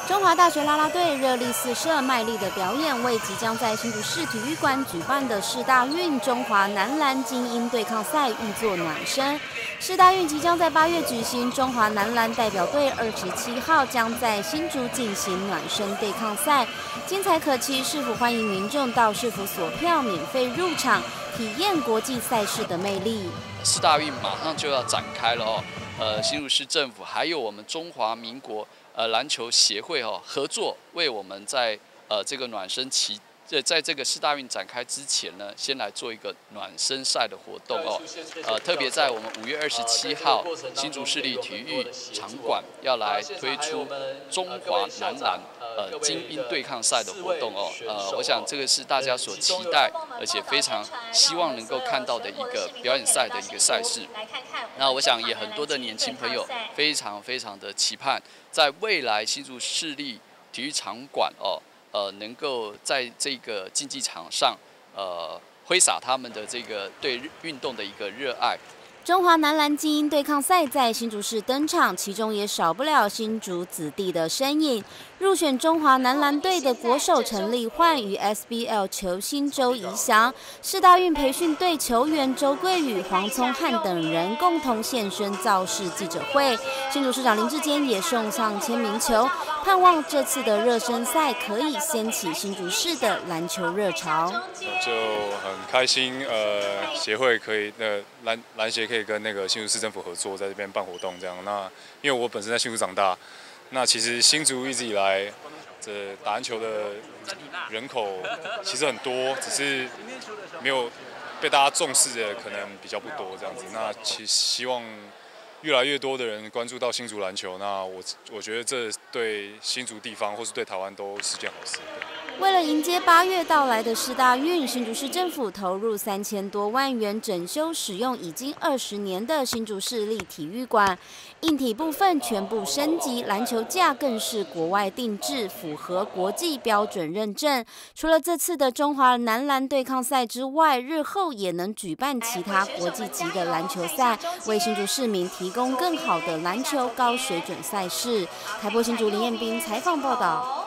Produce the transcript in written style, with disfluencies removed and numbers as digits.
中华大学啦啦队热力四射，卖力的表演，为即将在新竹市体育馆举办的世大运中华男篮精英对抗赛预作暖身。世大运即将在8月举行，中华男篮代表队27号将在新竹进行暖身对抗赛，精彩可期。市府欢迎民众到市府索票，免费入场，体验国际赛事的魅力。 世大运马上就要展开了哦，新竹市政府还有我们中华民国篮球协会合作，为我们在这个暖身期，在这个世大运展开之前呢，先来做一个暖身赛的活动哦。特别在我们5月27号，新竹市立体育场馆要来推出中华男篮精英对抗赛的活动哦。我想这个是大家所期待，而且非常希望能够看到的一个表演赛的一个赛事。那我想也很多的年轻朋友非常的期盼，在未来新竹市立体育场馆能够在这个竞技场上，挥洒他们的这个对运动的一个热爱。 中华男篮精英对抗赛在新竹市登场，其中也少不了新竹子弟的身影。入选中华男篮队的国手陈立焕与 SBL 球星周怡翔，世大运培训队球员周桂宇、黄聪汉等人共同现身造势记者会。新竹市长林志坚也送上签名球，盼望这次的热身赛可以掀起新竹市的篮球热潮。 就很开心，协会可以篮协可以跟那个新竹市政府合作，在这边办活动这样。那因为我本身在新竹长大，那其实新竹一直以来这打篮球的人口其实很多，只是没有被大家重视的可能比较不多这样子。那其实希望越来越多的人关注到新竹篮球，那我觉得这对新竹地方或是对台湾都是件好事。 为了迎接8月到来的世大运，新竹市政府投入3000多万元整修使用已经20年的新竹市立体育馆，硬体部分全部升级，篮球架更是国外定制，符合国际标准认证。除了这次的中华男篮对抗赛之外，日后也能举办其他国际级的篮球赛，为新竹市民提供更好的篮球高水准赛事。台播新竹林彦斌采访报道。